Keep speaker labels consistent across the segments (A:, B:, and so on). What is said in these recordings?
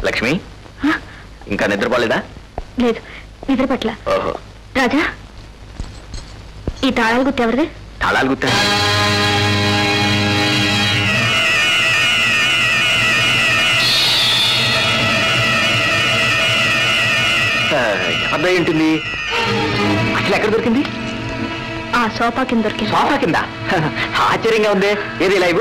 A: లక్ష్మి ఇంకా నిద్రపోలేదా?
B: లేదు, నిద్ర పట్ల. రాజా, ఈ తాళాలు గుర్తు ఎవరిది?
A: తాళాలు గుర్తా? ఎవరిదై ఉంటుంది? అసలు ఎక్కడ దొరికింది?
B: ఆ సోఫా కింద దొరికింది.
A: సోఫా కింద? ఆశ్చర్యంగా ఉంది. ఏది లైవ్?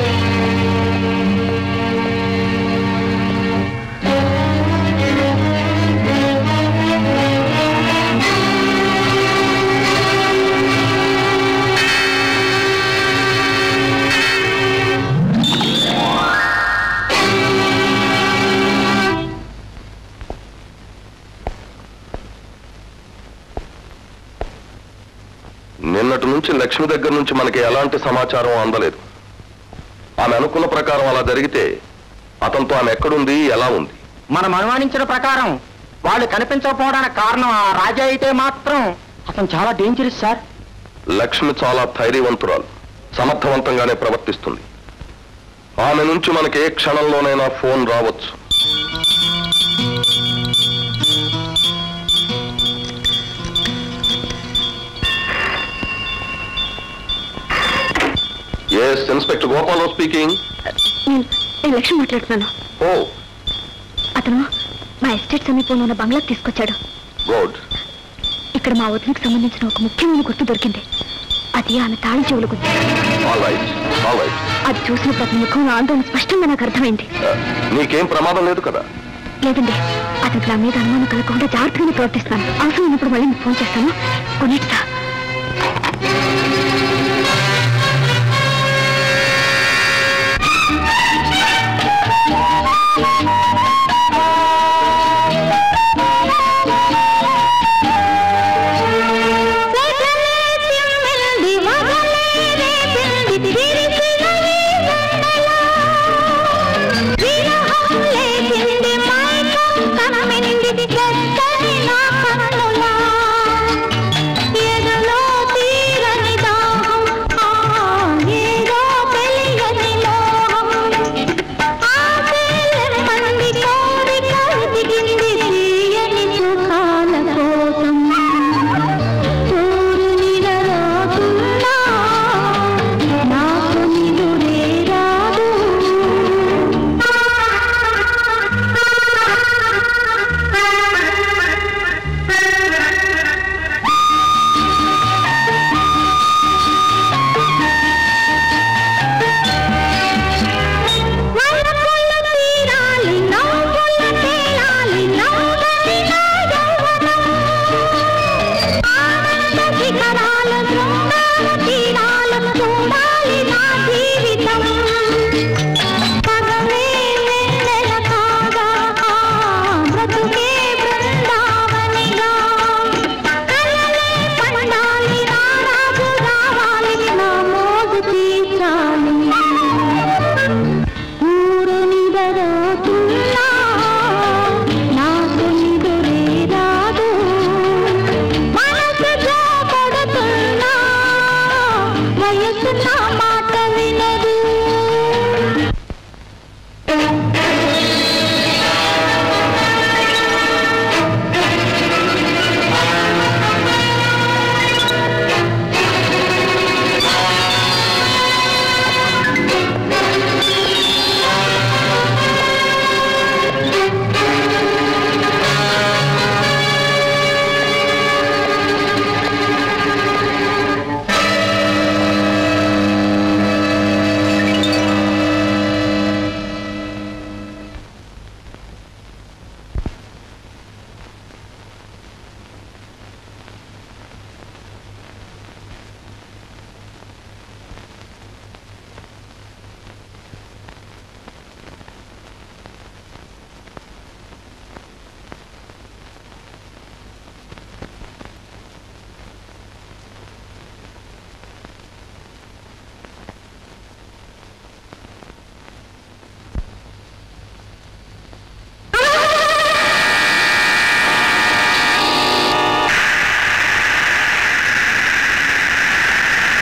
C: నిన్నటి నుంచి లక్ష్మి దగ్గర నుంచి మనకి ఎలాంటి సమాచారం అందలేదు. ఆమె అనుకున్న ప్రకారం అలా జరిగితే అతనితో ఆమె ఎక్కడుంది, ఎలా ఉంది?
D: మనం అనుమానించిన ప్రకారం వాళ్ళు కనిపించకపోవడానికి కారణం ఆ రాజా అయితే మాత్రం అతను చాలా డేంజరస్ సార్.
C: లక్ష్మి చాలా ధైర్యవంతురాలు, సమర్థవంతంగానే ప్రవర్తిస్తుంది. ఆమె నుంచి మనకి ఏ క్షణంలోనైనా ఫోన్ రావచ్చు. Yes, inspector Gopal speaking.
B: నేను లక్ష్మి మాట్లాడుతున్నాను.
C: ఓ,
B: అతను మా ఎస్టేట్ సమీపంలో ఉన్న బంగ్లాకు తీసుకొచ్చాడు.
C: గుడ్.
B: ఇక్కడ మా వదినకు సంబంధించిన ఒక ముఖ్యమైన గుర్తు దొరికింది. అది ఆమె తాళి చెవుల గుర్తు. అది చూసినప్పుడు అతని ముఖంలో ఆందోళన స్పష్టంగా నాకు అర్థమైంది.
C: నీకేం ప్రమాదం లేదు కదా?
B: లేదండి, అతనికి నా మీద అనుమానం కలగకుండా జాగ్రత్తగానే ప్రవర్తిస్తాను. అవసరం ఉన్నప్పుడు మళ్ళీ మీకు ఫోన్ చేస్తాను. కొన్నిటిసా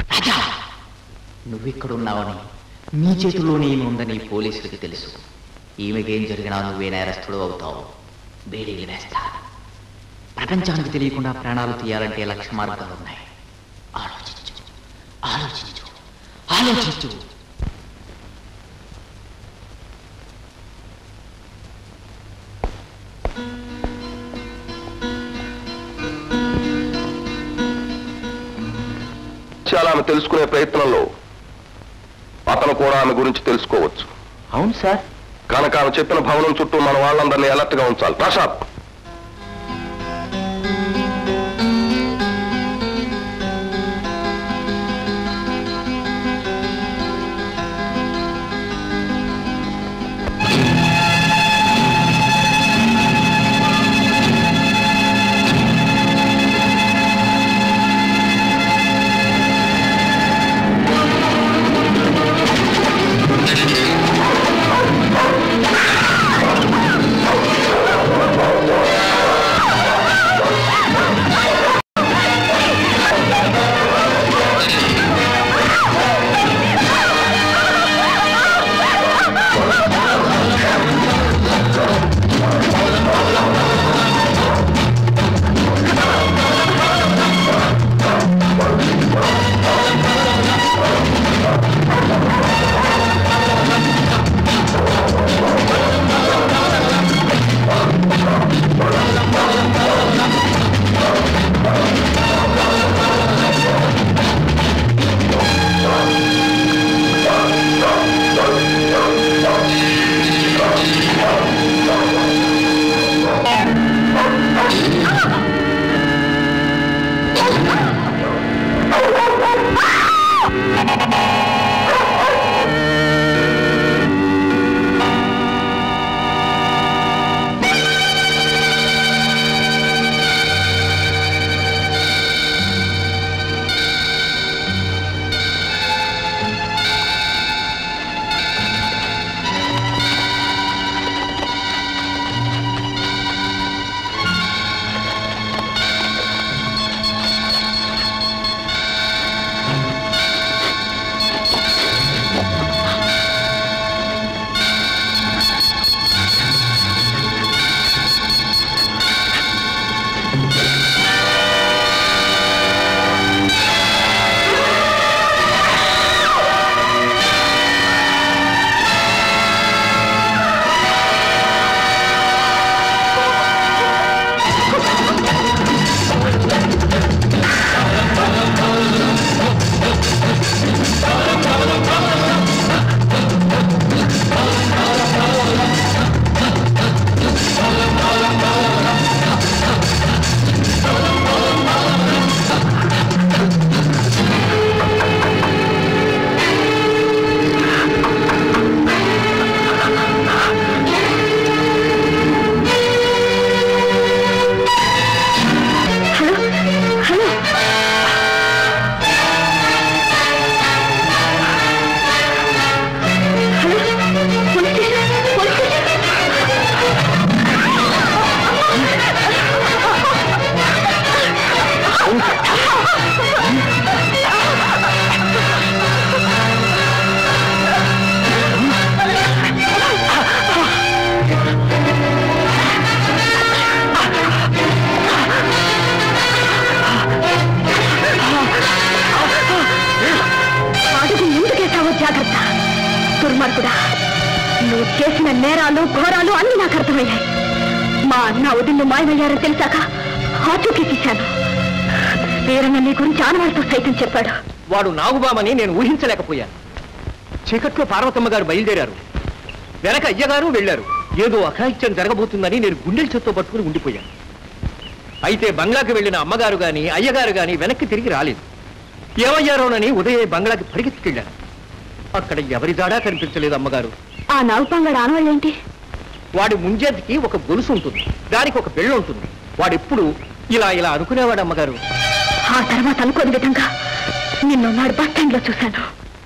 E: నువ్విక్కడున్నావని నీ చేతిలోనే ఉందని పోలీసులకి తెలుసు. ఈమెకేం జరిగినా నువ్వే నేరస్తుడు అవుతావు. బేడీలు వేస్తా. ప్రపంచానికి తెలియకుండా ప్రాణాలు తీయాలంటే లక్ష మార్గాలు ఉన్నాయి. ఆలోచించు, ఆలోచించు, ఆలోచించు.
C: చాలా ఆమె తెలుసుకునే ప్రయత్నంలో అతను కూడా ఆమె గురించి తెలుసుకోవచ్చు.
A: అవును సార్.
C: కనుక ఆమె చెప్పిన భవనం చుట్టూ మన వాళ్ళందరినీ అలర్ట్ గా ఉంచాలి. ప్రసాద్,
B: దుర్మార్గుడా, నువ్వు చేసిన నేరాలు ఘోరాలు అన్ని నాకు అర్థమయ్యాయి. మా అన్న వదిన్ను మాయమయ్యారని తెలిసాక ఆచూకీ తీశాను. వీరన్న నీ గురించి ఆనవాళ్ళతో సైతం చెప్పాడు.
A: వాడు నాగుబామని నేను ఊహించలేకపోయాను. చీకట్లో పార్వతమ్మ గారు బయలుదేరారు, వెనక అయ్యగారు వెళ్లారు. ఏదో అఘాయిత్యం జరగబోతుందని నేను గుండెల చేత్తో పట్టుకుని ఉండిపోయాను. అయితే బంగ్లాకి వెళ్లిన అమ్మగారు గాని అయ్యగారు గాని వెనక్కి తిరిగి రాలేదు. ఏమయ్యారోనని ఉదయ బంగ్లాకి పరిగెత్తుకెళ్ళాను. అక్కడ ఎవరి దాడా కనిపించలేదు అమ్మగారు.
B: ఆ నాగుపాంగడు ఆనవాళ్ళేంటి?
A: వాడి ముంజేతికి ఒక గొలుసు ఉంటుంది, దానికి ఒక బెళ్ళ ఉంటుంది. వాడెప్పుడు ఇలా ఇలా అనుకునేవాడు అమ్మగారు.
B: ఆ తర్వాత అనుకోని విధంగా నిన్నున్నాడు బస్ స్టాండ్ లో చూశాను.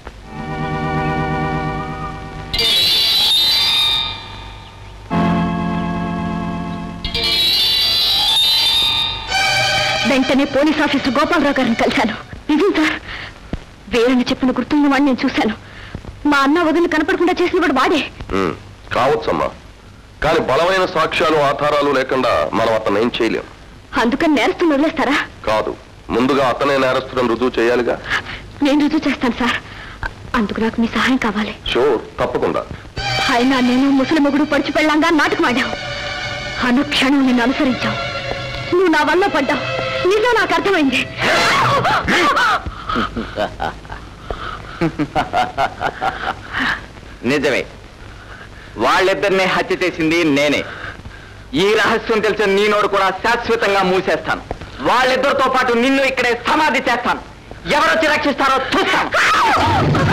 B: వెంటనే పోలీస్ ఆఫీసర్ గోపాలరావు గారిని కలిశాను. నిజం సార్, వేరని చెప్పిన గుర్తున్న వాడిని నేను చూశాను. మా అన్న వదిలి కనపడకుండా చేసిన వాడు వాడే.
C: కావచ్చమ్మా, కానీ బలమైన సాక్ష్యాలు ఆధారాలు లేకుండా మనం అతను ఏం చేయలేం.
B: అందుకని నేరస్తుని వదిలేస్తారా?
C: కాదు, ముందుగా అతనే నేరస్తులను రుజువు చేయాలిగా.
B: నేను రుజువు చేస్తాను సార్. అందుకు నాకు మీ సహాయం కావాలి.
C: షూర్, తప్పకుండా.
B: అయినా నేను ముసలి మొగుడు పడిచి పెళ్ళంగా నాటకం ఆడావు. అనుక్షణం నిన్ను అనుసరించావు. నువ్వు నా వల్ల పడ్డావు. నిజం నాకు అర్థమైంది.
D: నిజమే, వాళ్ళిద్దరిని హత్య చేసింది నేనే. ఈ రహస్యం తెలిసిన నీ నోరు కూడా శాశ్వతంగా మూసేస్తాను. వాళ్ళిద్దరితో పాటు నిన్ను ఇక్కడే సమాధి చేస్తాను. ఎవరొచ్చి రక్షిస్తారో చూస్తాను.